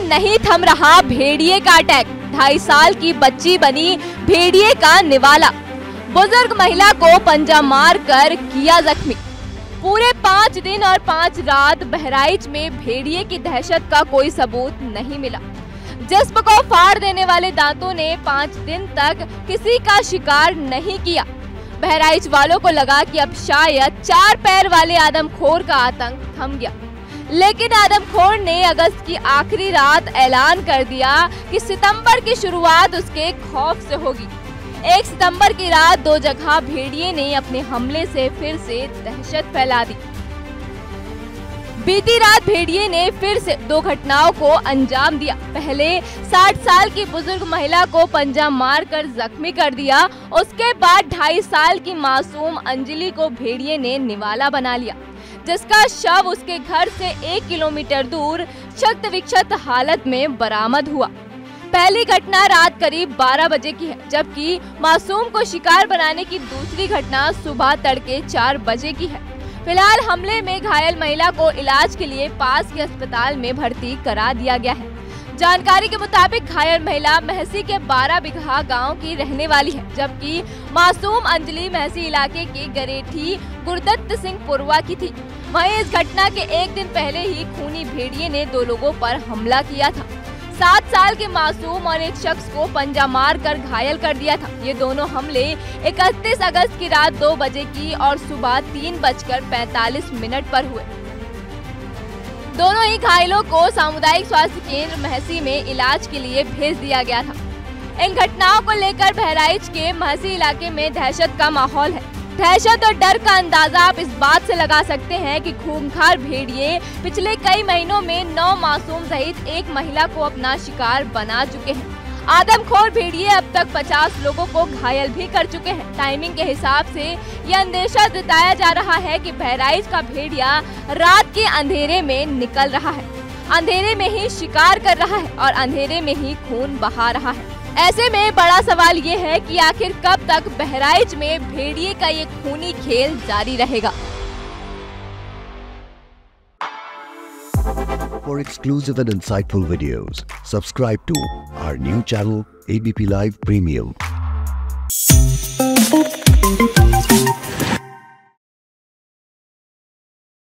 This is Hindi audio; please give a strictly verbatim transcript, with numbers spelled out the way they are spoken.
नहीं थम रहा भेड़िए का अटैक। ढाई साल की बच्ची बनी भेड़िए का निवाला। बुजुर्ग महिला को पंजा मार कर किया जख्मी। पूरे पाँच दिन और पाँच रात बहराइच में भेड़िए की दहशत का कोई सबूत नहीं मिला। जिस्म को फाड़ देने वाले दांतों ने पाँच दिन तक किसी का शिकार नहीं किया। बहराइच वालों को लगा कि अब शायद चार पैर वाले आदमखोर का आतंक थम गया, लेकिन आदमखोर ने अगस्त की आखिरी रात ऐलान कर दिया कि सितंबर की शुरुआत उसके खौफ से होगी। एक सितंबर की रात दो जगह भेड़िए ने अपने हमले से फिर से दहशत फैला दी। बीती रात भेड़िए ने फिर से दो घटनाओं को अंजाम दिया। पहले साठ साल की बुजुर्ग महिला को पंजा मारकर जख्मी कर दिया। उसके बाद ढाई साल की मासूम अंजलि को भेड़िए ने निवाला बना लिया, जिसका शव उसके घर से एक किलोमीटर दूर क्षत विक्षत हालत में बरामद हुआ। पहली घटना रात करीब बारह बजे की है, जबकि मासूम को शिकार बनाने की दूसरी घटना सुबह तड़के चार बजे की है। फिलहाल हमले में घायल महिला को इलाज के लिए पास के अस्पताल में भर्ती करा दिया गया है। जानकारी के मुताबिक घायल महिला महसी के बारह बिगहा गांव की रहने वाली है, जबकि मासूम अंजलि महसी इलाके के गरेठी गुरदत्त सिंह पुरवा की थी। वहीं इस घटना के एक दिन पहले ही खूनी भेड़िए ने दो लोगों पर हमला किया था। सात साल के मासूम और एक शख्स को पंजा मार कर घायल कर दिया था। ये दोनों हमले इकतीस अगस्त की रात दो बजे की और सुबह तीन बजकर पैंतालीस मिनट पर हुए। दोनों ही घायलों को सामुदायिक स्वास्थ्य केंद्र महसी में इलाज के लिए भेज दिया गया था। इन घटनाओं को लेकर बहराइच के महसी इलाके में दहशत का माहौल है। दहशत और डर का अंदाजा आप इस बात से लगा सकते हैं कि खूंखार भेड़िए पिछले कई महीनों में नौ मासूम सहित एक महिला को अपना शिकार बना चुके हैं। आदमखोर भेड़िए अब तक पचास लोगों को घायल भी कर चुके हैं। टाइमिंग के हिसाब से यह अंदेशा जताया जा रहा है कि बहराइच का भेड़िया रात के अंधेरे में निकल रहा है, अंधेरे में ही शिकार कर रहा है और अंधेरे में ही खून बहा रहा है। ऐसे में बड़ा सवाल ये है कि आखिर कब तक बहराइच में भेड़िए का ये खूनी खेल जारी रहेगा। For exclusive and insightful videos, subscribe to our new channel A B P Live Premium.